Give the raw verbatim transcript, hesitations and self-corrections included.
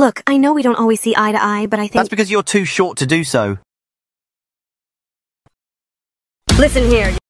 Look, I know we don't always see eye to eye, but I think... That's because you're too short to do so. Listen here.